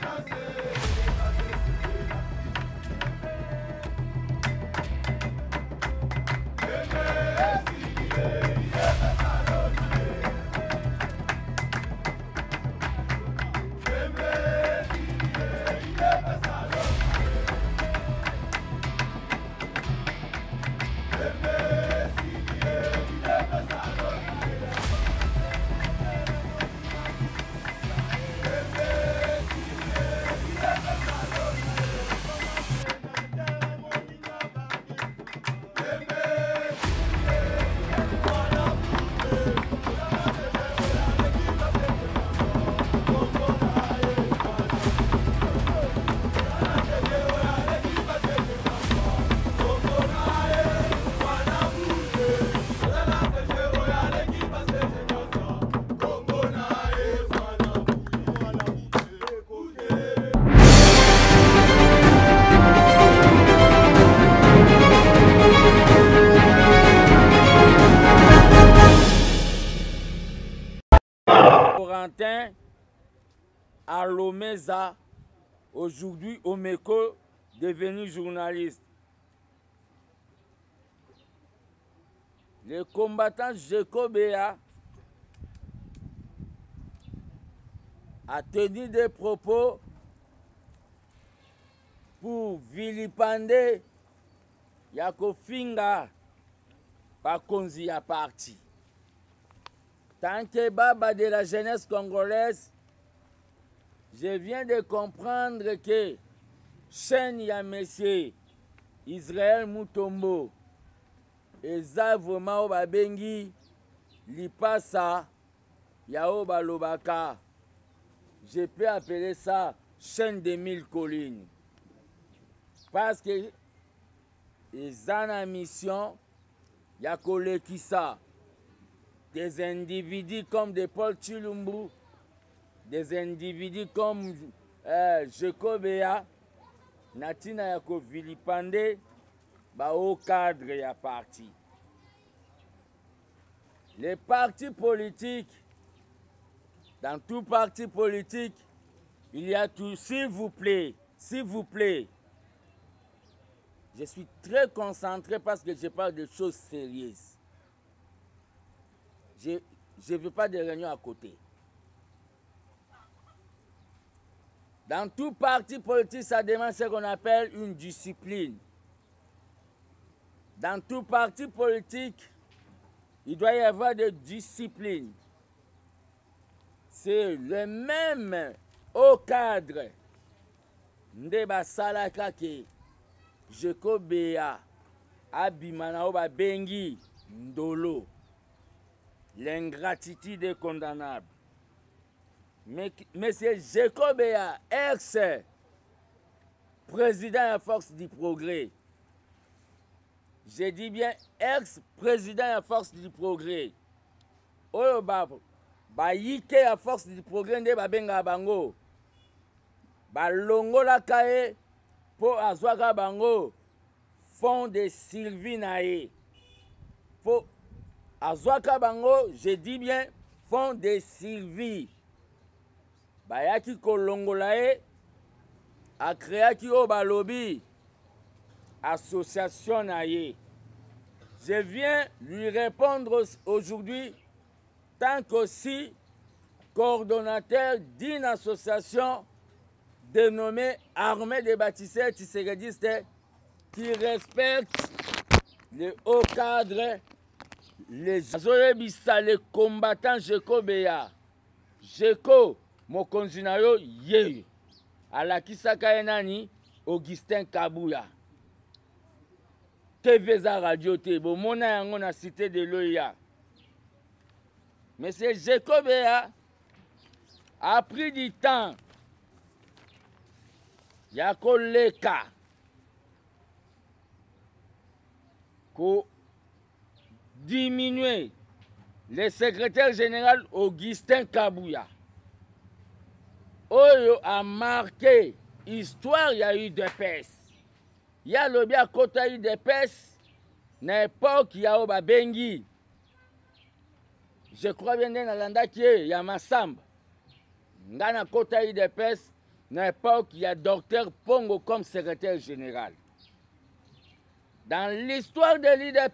Corentin Alomeza, aujourd'hui au MECO, devenu journaliste. Le combattant Jacob Béa a tenu des propos pour vilipender Yakofinga Bakonzi ya parti. Tant que baba de la jeunesse congolaise, je viens de comprendre que chaîne ya monsieur Israël Mutombo eza vraiment babengi lipasa ya balobaka. Je peux appeler ça chaîne de 1000 collines. Parce que eza na mission ya kolekisa des individus comme de Paul Chilumbu, des individus comme Jacob Béa, natina ya ko vilipande ba au cadre ya parti. Les partis politiques, dans tout parti politique, il y a tout, s'il vous plaît, je suis très concentré parce que je parle de choses sérieuses. Je ne veux pas de réunions à côté. Dans tout parti politique, ça demande ce qu'on appelle une discipline. Dans tout parti politique, il doit y avoir de discipline. C'est le même au cadre. Ndeba salaka ke Jacob Béa abimana oba bengi ndolo. L'ingratitude est condamnable. Mais Monsieur Jacob Béa, ex-président à Force du Progrès. Je dis bien ex-président à Force du Progrès. Oyo ba yike à Force du Progrès nde babenga bango. Balongola kae po azwaka bango fond de Sylvie nae. Po azwaka bango, je dis bien fond de Sylvie. Bayaki kolongola e a créaki o balobi association nae. Je viens lui répondre aujourd'hui tant qu'aussi coordonnateur d'une association dénommée Armée des bâtisseurs tissérédistes qui respecte les hauts cadres, les combattants Jacob Béa. Jeko mokonzi na yo ye alakisaka ye nani Augustin Kabuya. TVza radio te bomona yango na cité de Loya. Monsieur Jacob Béa a pris du temps. Ya koleka ko diminuer le secrétaire général Augustin Kabuya. Oyo a marqué histoire, il y a eu des pèses. Il y a le bien côté des pèses. N'importe qui a eu bengi. Je crois bien dans l'anda qui est, il y a Massamba. Ngana côté des pèses. na époque, il y a Dr Pongo comme secrétaire général. Dans l'histoire de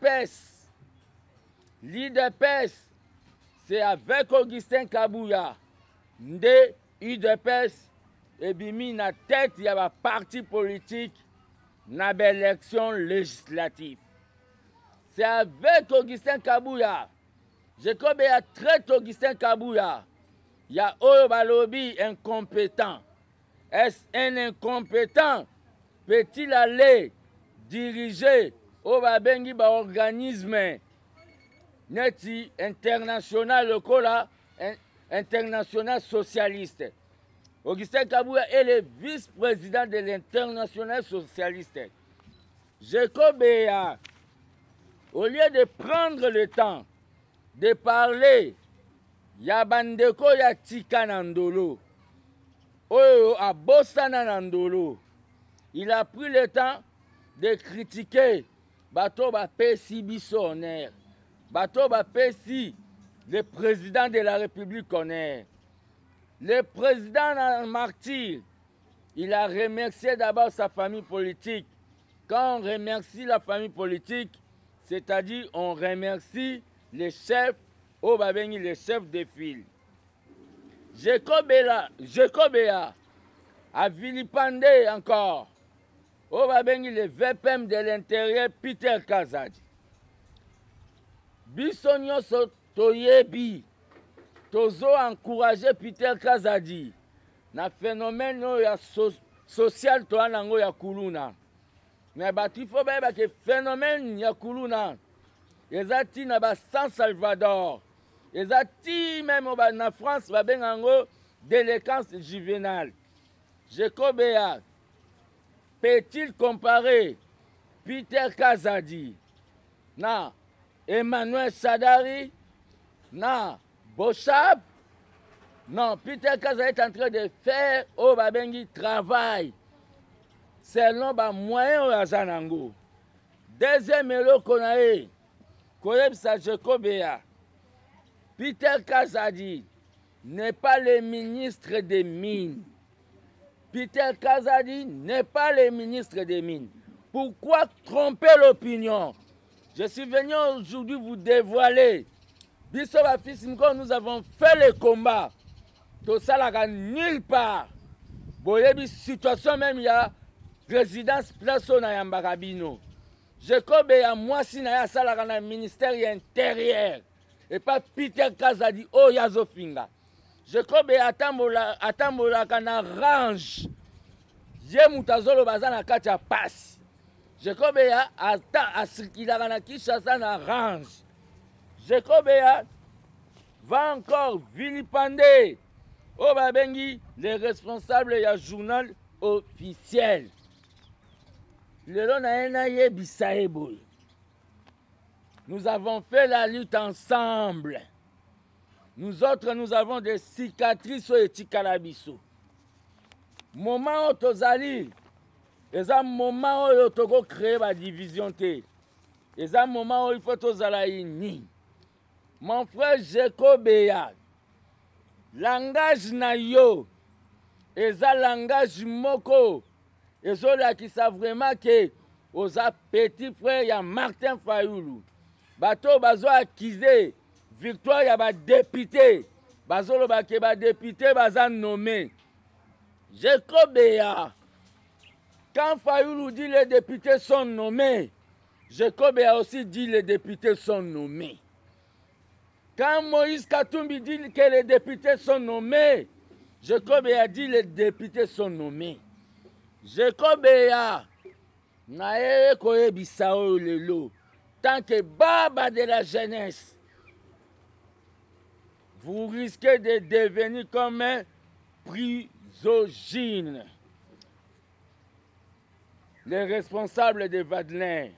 l'IDPS, c'est avec Augustin Kabouya, de UDPS, et bimi na tête, il y a un parti politique, na élection législative. C'est avec Augustin Kabouya. Jacob a traité Augustin Kabouya. Il y a Oyobalobi incompétent. Est-ce un incompétent? Peut-il aller diriger au babengi ba organisme neti international lokola international socialiste? Augustin Kabouya est le vice-président de l'international socialiste. Jacob a, au lieu de prendre le temps de parler, ya bandeko ya tika nandolo, oyo abosana nandolo, il a pris le temps de critiquer bato ba pesi biso honneur, bato ba pesi le président de la République honneur. Le président martyr, il a remercié d'abord sa famille politique. Quand on remercie la famille politique, c'est-à-dire on remercie les chefs, au babengi les chefs de file. Jacob a vilipendé encore au babengi le VPM de l'intérieur Peter Kazadi. Bisonyo so toyebi tozo encourager Peter Kazadi na phénomène ya social to anango ya kuluna. Mais batu faut ba que phénomène ya kuluna ezati na ba San Salvador, ezati même na France ba bengango délinquance juvénile. Jacob peut-il comparer Peter Kazadi na Emmanuel Sadari na Bochab? Non, Peter Kazadi est en train de faire au babengi travail selon ba moyen ya zanango. Deuxième elo konae Koyebsa Jekobea, Peter Kazadi n'est pas le ministre des Mines. Peter Kazadi n'est pas le ministre des Mines. Pourquoi tromper l'opinion? Je suis venu aujourd'hui vous dévoiler. Bissoba Fissimko, nous avons fait le combat. Tout ça là, nulle part. Boyebi situation même, il y a résidence place na Yambarabino. Jacob et moi si na salaka na ministère intérieur et pas Peter Kazadi o yazofinga. Jacob et atambola kana range. Je mutazolo bazana kacha passe. Jacob et asikila na Kinshasa na range. Jacob et va encore vilipender au babengi les responsables ya journal officiel. Nous avons fait la lutte ensemble. Nous autres, nous avons des cicatrices et tikalabiso. Moment où tozali, et un moment où togo créer la division té. Et un moment où il faut tozala uni. Mon frère Jacob Eya, langage na yo, et ça langage moko. Et ceux-là qui savent vraiment que aux petits frères, il y a Martin Fayoulou. Bato bazo accusé, victoire, il y a député. Bazo le baké, député, bazan nommé. Jacob Eya. Quand Fayoulou dit les députés sont nommés, Jacob Eya aussi dit les députés sont nommés. Quand Moïse Katumbi dit que les députés sont nommés, Jacob Eya dit les députés sont nommés. Jacob Eya, nae koyebisa oyo lelo, tant que baba de la jeunesse, vous risquez de devenir comme un prisogyne. Les responsables de Vadelen,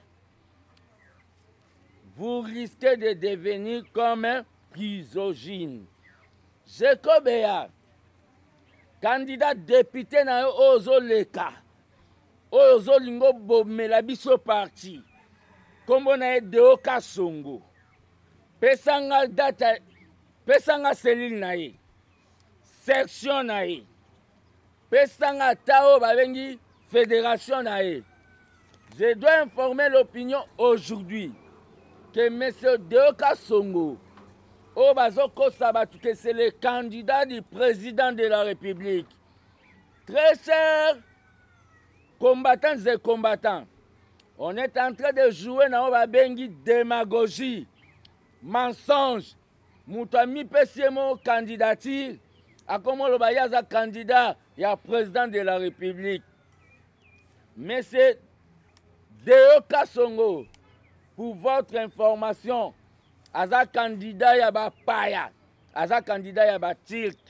vous risquez de devenir comme un prisogyne. Jacob Eya, candidat député na yo ozo leka, ozo lingo bomela biso parti, kombo na ye Deo Kasongo, pesanga data, pesanga cellule na ye, section na ye, pesanga tao babengi fédération nae. Je dois informer l'opinion aujourd'hui que M. Deoka Songo, que c'est le candidat du président de la République. Très chers combattantes et combattants, on est en train de jouer dans la démagogie, mensonge. Moutami Pesiemo candidature, à comment le bayaza candidat et à président de la République. Monsieur Deoka Songo, pour votre information, Aza candidat yaba paya, Aza candidat yaba turc.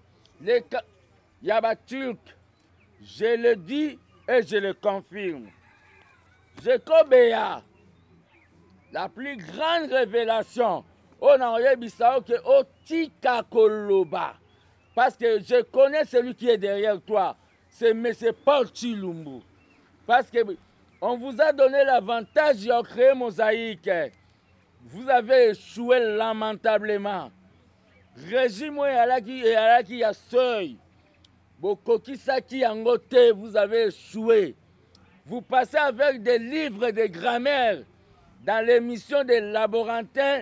Yaba turc, je le dis et je le confirme. Jekobeya, la plus grande révélation, on a enregistré que Otika Koloba, parce que je connais celui qui est derrière toi, c'est M. Paul Chilumbu. Parce que on vous a donné l'avantage de créer Mosaïque. Vous avez échoué lamentablement. Régime et a seuil. Bokokisaki Angote, vous avez échoué. Vous passez avec des livres de grammaire dans l'émission des laborantins,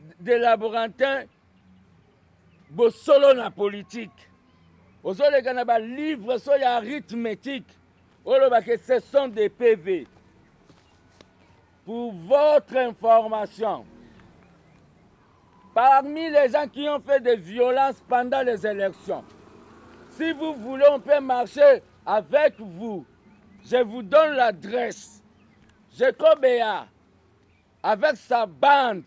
Bosolo na politique. Aux autres livres sur l'arithmétique. Ce sont des PV. Pour votre information, parmi les gens qui ont fait des violences pendant les élections, si vous voulez, on peut marcher avec vous. Je vous donne l'adresse. Jekobea, avec sa bande,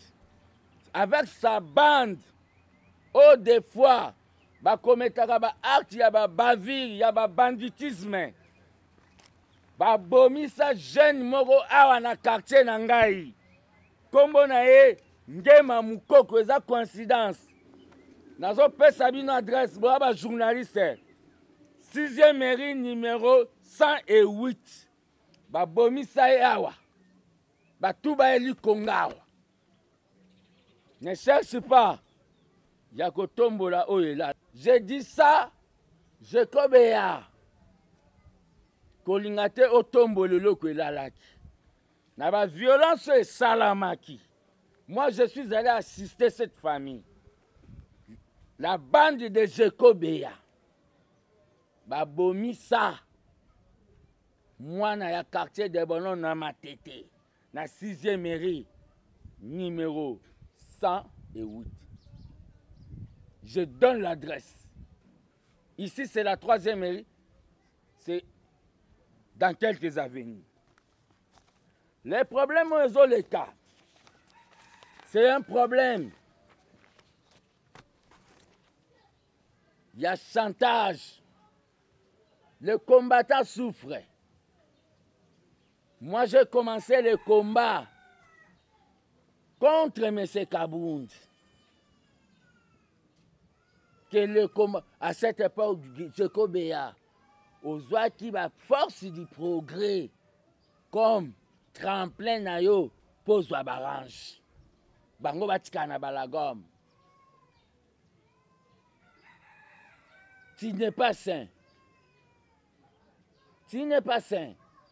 oh des fois, ba kometaka ba acte ya ba bavire, ya ba banditisme. Ba bomisa jeune moko awa na quartier na ngai. Kombo na ye Ngema Mukoko, eza coïncidence. Nazo pesa bino adresse bo ba journaliste. 6e mairie numéro 108. Ba bomisa ye awa. Ba tuba eli kongawa. Ne cherche pas. Yakotombola oyela. Je dis ça, je kobeya. Kolingate otombole loko elalaki. Na ba violence et salamaki. Moi je suis allé assister cette famille. La bande de Jekobeya. Ba bomisa. Moi na ya quartier de Bonon na Matete. Na 6e mairie numéro 108. Je donne l'adresse. Ici, c'est la 3e mairie. C'est dans quelques avenirs. Les problèmes aux les cas. C'est un problème. Il y a chantage. Le combattant souffre. Moi, j'ai commencé le combat contre M. Kabound. Que le combat, à cette époque, Jekobeya, aux oies qui va force du progrès, comme tremplin nayo, pose wa barange. Bango batika na balagom. Tu n'es pas sain. Tu n'es pas sain.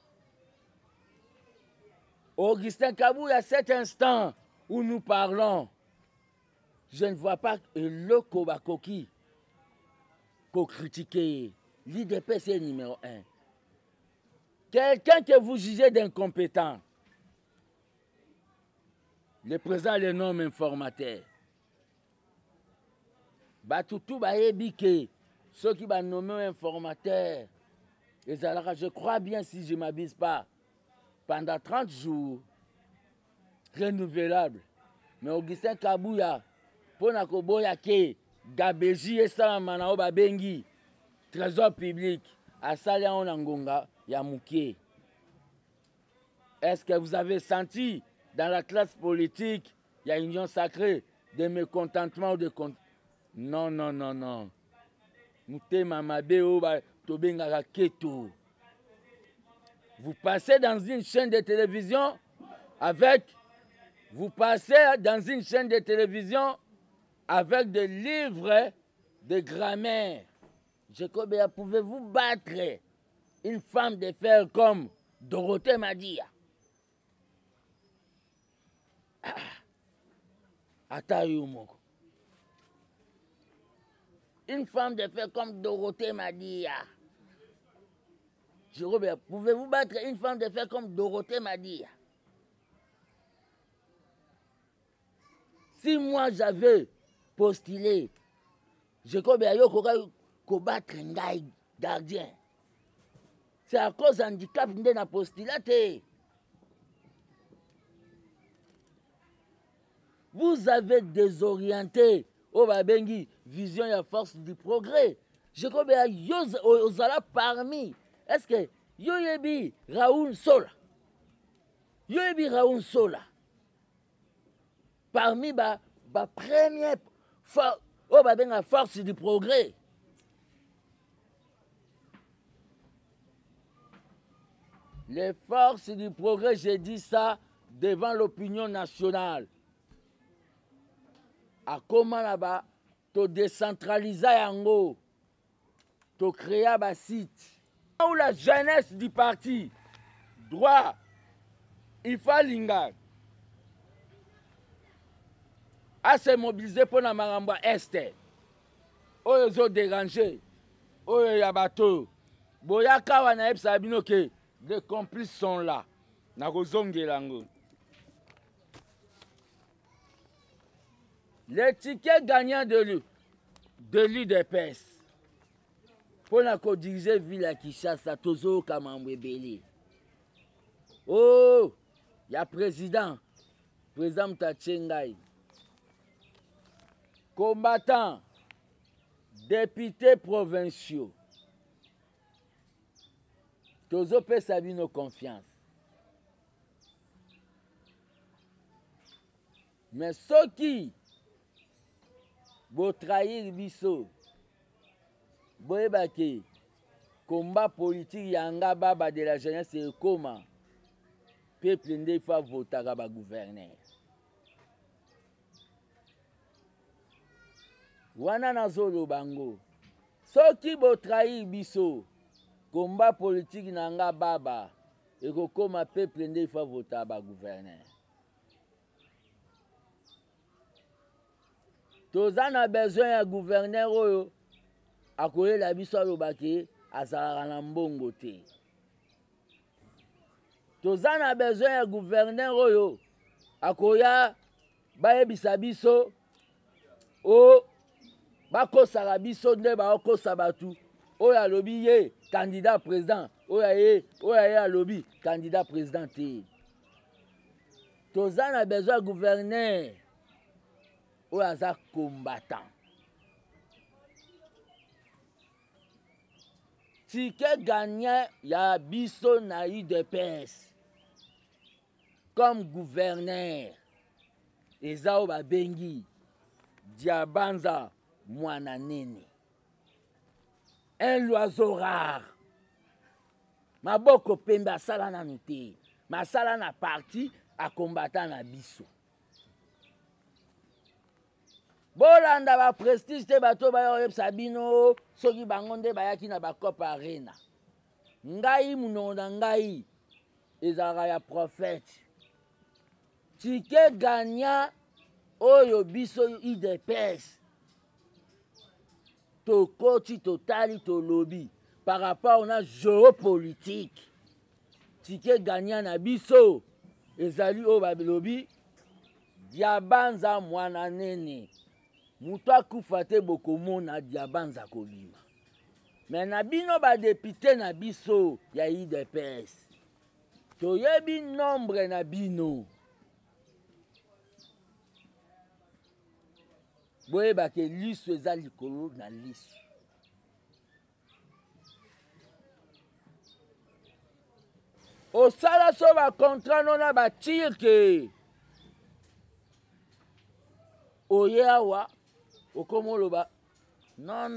Augustin Kabou, à cet instant où nous parlons, je ne vois pas le Kobakoki pour critiquer l'IDPC numéro 1. Quelqu'un que vous jugez d'incompétent. Le président le nomme informateur. Batoutou Baébike, ceux qui vont nommer informateur, je crois bien, si je ne m'abuse pas, pendant 30 jours, renouvelable. Mais Augustin Kabouya, pour Nakoboya ke Gabeji et Salamana Babengi, trésor public, à Salia Onangonga, Yamouké. Est-ce que vous avez senti dans la classe politique, il y a une union sacrée de mécontentement ou de Non, non, non, non. Moutema Mabeo, Tobenga Keto. Vous passez dans une chaîne de télévision avec des livres de grammaire. Jacob Béa, pouvez-vous battre une femme de fer comme Dorothée Madia? Atayumoko. Une femme de fer comme Dorothée Madia. Jacob Béa, pouvez-vous battre une femme de fer comme Dorothée Madia? Si moi j'avais postulé, Jacob Béa, yo ko battre ngai gardien. C'est à cause d'un handicap de na postulate. Vous avez désorienté au Babengi, vision et force du progrès. Jacob Béa, ozala parmi. Est-ce que yo yebi Raoul Sola? Yo yebi Raoul Sola. Parmi ba première au Babenga force du progrès. Les forces du progrès, j'ai dit ça devant l'opinion nationale. À comment là-bas, tu décentralises yango, tu crées un site. Où la jeunesse du parti, droit, il faut linga, à se mobiliser pour la maramba est. Oyo zo déranger, oyo yabato, boyaka wana epsa bino ke. Les complices sont là. Les tickets gagnants de l'UDPS. Pour la diriger Villa Kinshasa, Tozo Kamambwebele. Oh, il y a président Tachengai. Combattants, députés provinciaux. Tozo peut savoir nos confiance. Mais ceux qui vont trahir biso, boyebake, combat politique yanga baba de la jeunesse et comment peuple nde fa voter à ba gouverneur. Wana nazolo bango. Ceux qui vont trahir biso, combat politique nanga baba et comme peuple nde fa voter ba gouverneur. Toza na besoin ya gouverneur oyo akoyela biso alobaki azalaka na mbongo te. Toza na besoin ya gouverneur oyo akoya bayebisa biso o bakosaka biso nde bakosa batu oyo alobi ye candidat président oyo ye alobi candidat président te. Toza na besoin ya gouverneur oyo aza combattant. Ticket gagnant ya biso na UDPS comme gouverneur eza oyo babengi Diabanza Mwananene. Un loiseau rare. Maboko pembe asala nanu te. Masala na parti a combattant na biso. Bolanda ba prestige te bato ba yebisa bino soki bango nde bayaki na bakopa arena. Ngai munonda ngai ezalaka ya prophète. Ticket gagnant oyo biso UDPS. Tokoti totali to lobby par rapport à géopolitique. Ticket gagnant na biso ezali o ba lobby Diabanza Mwananene. Mutu akufa te bokomona Diabanza kobima. Mais na bino ba député na biso ya UDPS. Toyebi nombre na bino. Boyeba ke liso eza likolo na liso. Osala so ba contrat nona ba tire ke oye awa okomoloba non.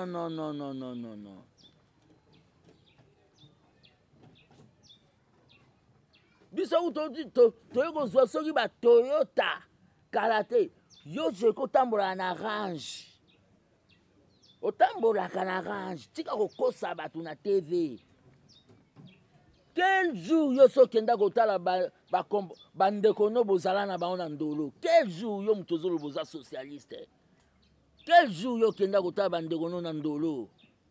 Biso toyeko zwa soki ba Toyota kala te yo je kotambola na range otambolaka na range tika kokosa bato na TV. Quel jour yo so kenda kotala bandeko no bozala na bango na ndolo? Quel jour yo moto ozolo boza socialiste? Quel jour yo kenda kotala bandeko no na ndolo?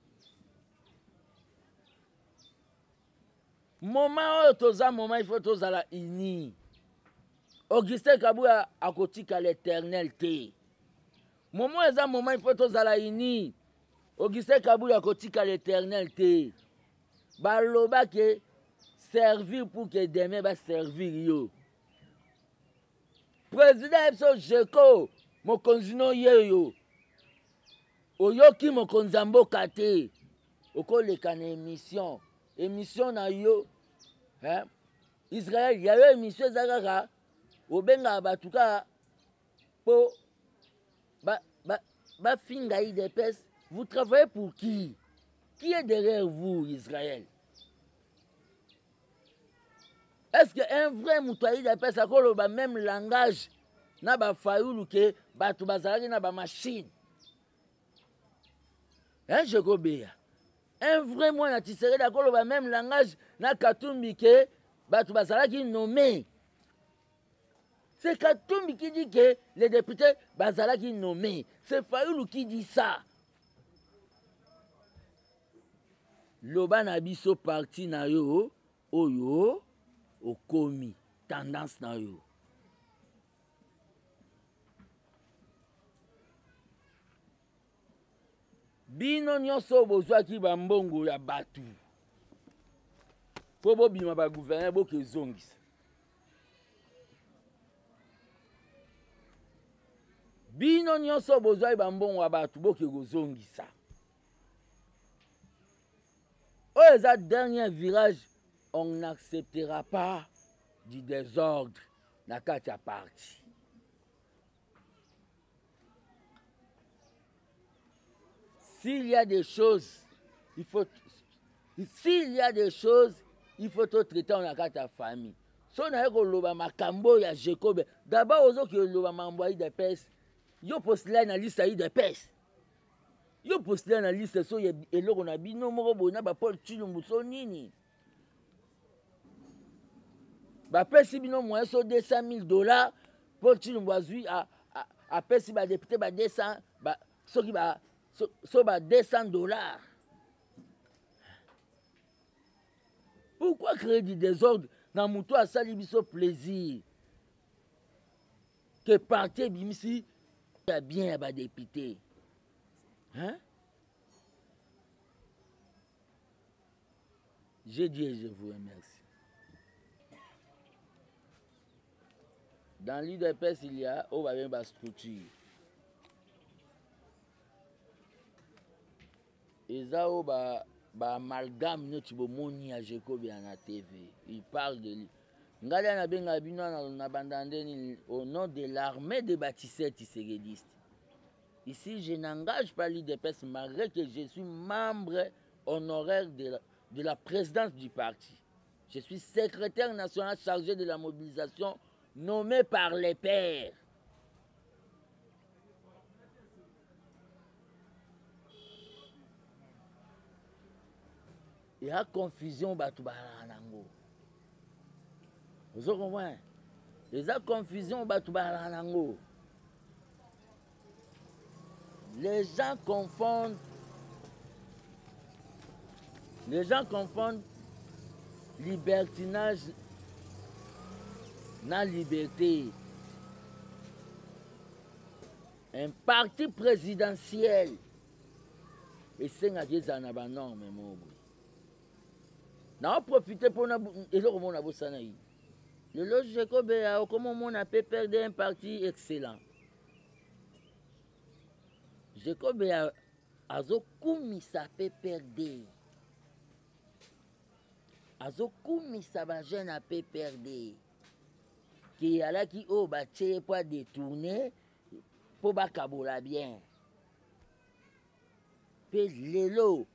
Moment oyo toza moment il faut tozala uni. Augustin Kabouya akotika l'Éternel te. Moment eza moment il faut tozala uni. Augustin Kabouya akotika l'Éternel te. Baloba ke servir pour que demain va servir yo. Président Epso Jeko mokonzi no yeyo. Oyoki mokonzi mboka te. Okoleka na émission. Émission na yo. Hein? Israël, il y a eu émission zakaka. Obenga batuka po ba finga IDPS. Vous travaillez pour qui? Qui est derrière vous, Israël? Est-ce qu'un vrai moutouaï IDPS a le même langage na ba fayoulou ke batu bazalaki na ba machine? Hein, je gobea. Un vrai moine tisseré d'accord le même langage na Katumbi ke batu bazalaki nommé. C'est Katumbi qui dit que les députés bazalaki nommés. C'est Fayoulou qui dit ça. Loba na biso parti na yo oyo okomi tendance na yo. Bino nyonso bozwaki bambongo ya batu po bobima ba gouverner bokezongisa. Bino nyonso bozwaki bambongo ya batu bokezongisa. Oh, ça dernier virage, on n'acceptera pas du désordre dans la partie. S'il y a des choses, il faut tout traiter dans la famille. Si on a un makambo ya Jacob, d'abord aux autres qui ont envoyé des pèses, yo postulé na liste de pèses. Yo postulé na liste so ye eloko na bino moko bona ba Paul Chilumbu so nini. Ba pesi bino moyen so $200,000, Paul Chilumbu azui a pesi ba député ba 200 ba soki ba so ba $200. Pourquoi créer du désordre dans muto asali biso plaisir? Que parti bimisi ya bien ba député. Hein? Je dis et je vous remercie. Dans l'UDPS, il y a une structure. Et ça, amalgame notre bomoni à Jacob et à la TV. Il parle de lui. Au nom de l'armée des bâtisseurs tissérédistes. Ici, je n'engage pas l'UDPS malgré que je suis membre honoraire de la présidence du parti. Je suis secrétaire national chargé de la mobilisation nommé par les pairs. Il y a confusion. Vous comprenez? Il y a confusion. Les gens confondent libertinage na liberté. Un parti présidentiel et c'est na ba norme mobo. Na profiter pour na eloko mona bosana yi. Le logique ko comment on a perdu un parti excellent. Jacob azokumisa pe perdre. Azokumisa ba jeune a pe perdre. Qui ala ki o ba tche pour détourner pour ba kabola bien. Pe lelo.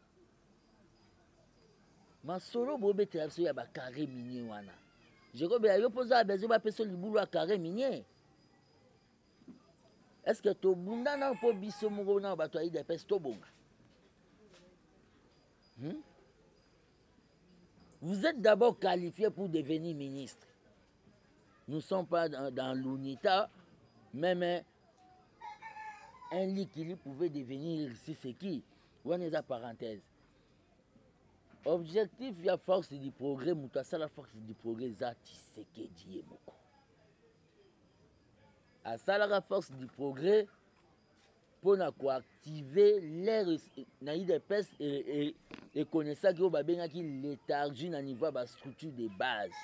Ma solo bobe te so ya ba carré minier wana. Jacob yo poza bezo ba peso libulu a carré minier. est-ce que tobunda na po biso moko na bato ya IDPS tobonga? Vous êtes d'abord qualifié pour devenir ministre. Nous ne sommes pas dans l'UNITA, même un lit qui pouvait devenir ici, c'est qui? On est à parenthèse. Objectif, il y a force du progrès, Moutassa la force du progrès, Zati Sekedi et Moko. À ça, la force du progrès, pour activer l'air d'IDPS et connaître que l'éthargie à niveau de la structure de base.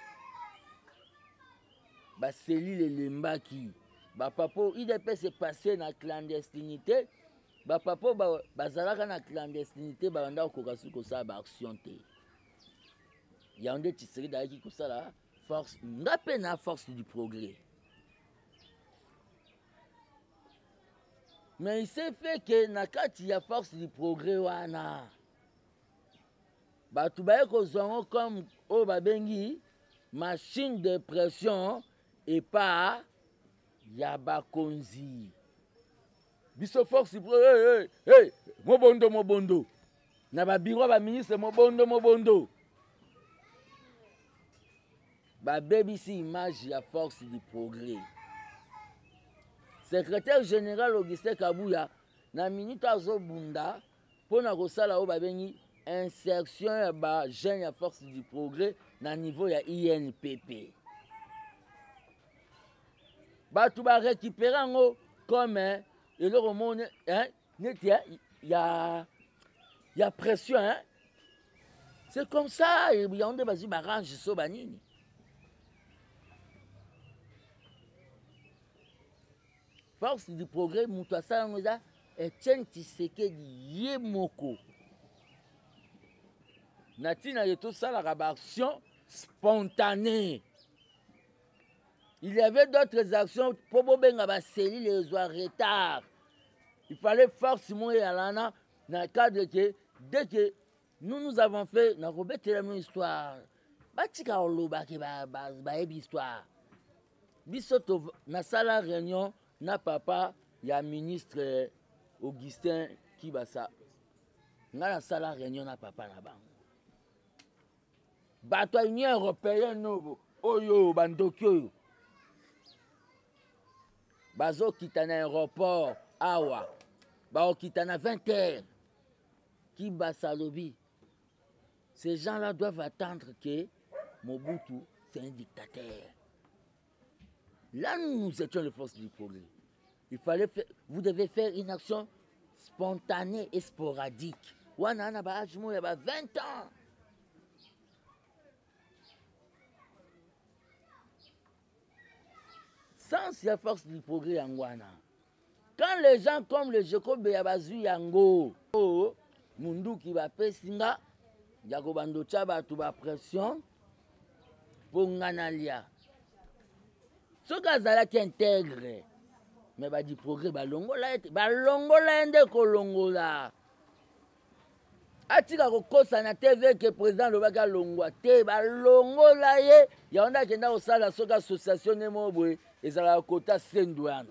La cellule et l'embaki. Papa, IDPS est passé dans la clandestinité. Papa, bazalaka na clandestinité, banda kokasu kosa ba action te. Il y a un des tisseries d'ailleurs qui kosa la force, ngape na force du progrès. Mais il s'est fait que nakati ya force du progrès wana. Batu baye kozongo comme o babengi machine de pression et pas ya bakonzi. Biso force du progrès, hey, mobondo. Na ba biro ba ministre mobondo. Ba baby si image ya force du progrès. Secrétaire général Augustin Kabouya, na minute azobunda, pona kosala o babengi insertion ya ba jeune ya force du progrès na niveau ya INPP. Batu ba récupérer ngo comme et le roman il y a pression hein. C'est comme ça, il y a des bases barange so banini. Force du progrès, Moutassa Ngoza, Etienne Tshisekedi Yemoko. Natina et tout ça, la action spontanée. Il y avait d'autres actions pour Bobenga Céline les retard. Il fallait forcément y aller dans le cadre que dès que nous avons fait, nous avons fait la même histoire. Batika oloba ke ba histoire. Bisoto na sala réunion. Na papa, il y a ministre Augustin qui va ça. Nga na sala réunion na papa na bango. Bato Union européenne nobo. Oyo bandoki oyo. Bazo kita na aéroport awa. Bao kita na 20h. Qui basa lobi. Ces gens-là doivent attendre que Mobutu c'est un dictateur. Là, nous étions les forces du progrès. Il fallait faire, vous devez faire une action spontanée et sporadique. Wana ba ajmo ya ba 20 ans. Sans la force du progrès en Wana. Quand les gens comme le Jacob Yabazu Yango, Mundu qui va pesinga, Yakobando Chaba tu ba pression pour nganalia. Ce gars-là qui intègre, mais bah du progrès, bah longola ende kolongola. Atika kokosa na TV que président le baga longwa te ba longola ye, ya onda kenda osala soka association nemobwe ezala kota sendwana.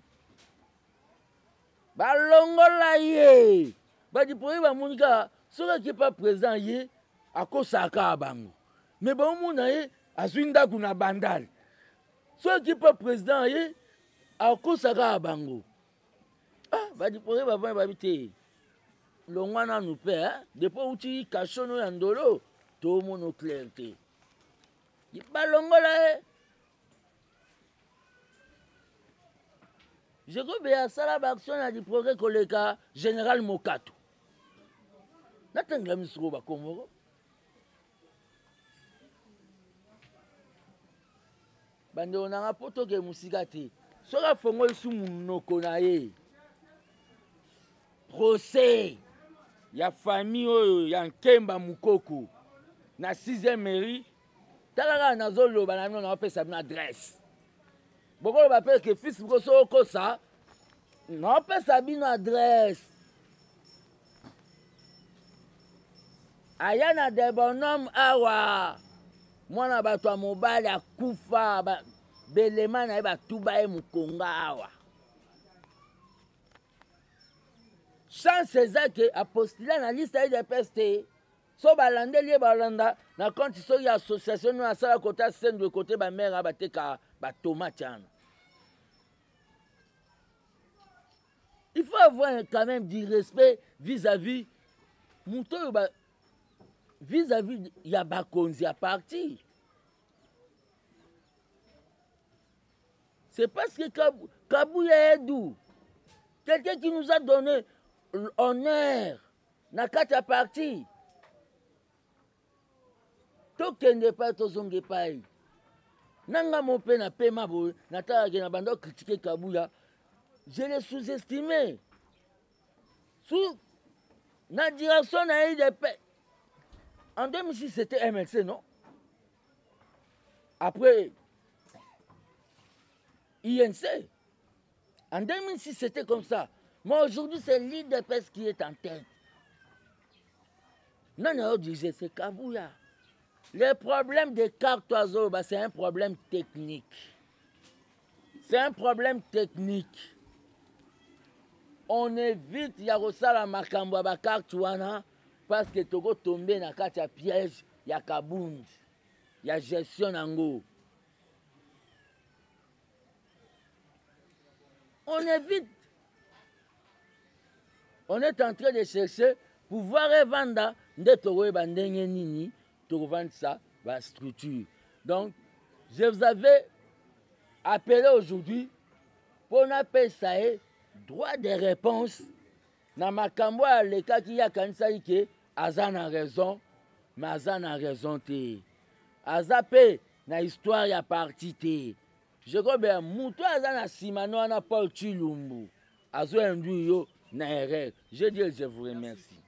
Ba longola ye, bah du progrès ba monika soka qui pas président ye akosaka bango. Mais ba mona ye azwinda kuna bandal. Ceux qui peuvent président, à cause de ça, bango. Ah, bah du pourrait va voir habiter. L'ongwana nous paie, hein. Depuis où tu caches nous yandolo, tout le monde clarté. Il pas l'ongola. Je crois que ça la action a du progrès que le cas général Mokato. N'attends mis sur le Congo. Bande on a poto ke musika te. Soka fongo su munoko na ye. Procès. Ya famille oyo ya Nkemba Mukoko na 6e mairie. Talaka nazolo banano na opesa na adresse. Boko ba pèse que fils ko so ko ça. Na opesa bino adresse. Ayana de bonhomme awa. Mwana bato mobali akufa belema na ba tuba e mukonga awa. chance ezake apostila na liste ya UDPS te. So balandeli ye balanda na compte so ya association no asala kota scène de côté ba mère bateka ba tomate ana. Il faut avoir quand même du respect vis-à-vis vis-à-vis ya bakonzi ya parti. C'est parce que Kabouya Edou, quelqu'un qui nous a donné l'honneur na kata parti. Tokende pa tozonge pai. Nanga mon pe na pema bo na tala ke na bando critiquer Kabouya. Je l'ai sous-estimé. Sous la direction de l'UDP. En 2006, c'était MLC, non? Après, INC. En 2006, c'était comme ça. Mais aujourd'hui, c'est l'UDP qui est en tête. Non, non, c'est Kabouya. Le problème des cartes oiseaux, c'est un problème technique. C'est un problème technique. On évite Yarosala Makambo Bakaktuana parce que Togo tombé dans un piège, il y a Kabound, il y a gestion Nango. On évite. On est en train de chercher pouvoir vendre de Togo Bandenge Nini, Togo vendre ça, la structure. Donc, je vous avais appelé aujourd'hui pour n'appeler ça droit de réponse. Na makambo ya leka ki ya kanisa ike aza na raison, mais aza na raison te. Aza pe na histoire ya parti te. Je crois bien muto aza na simano na Paul Chilumbu. Azo endu yo na erreur. Je dis je vous remercie.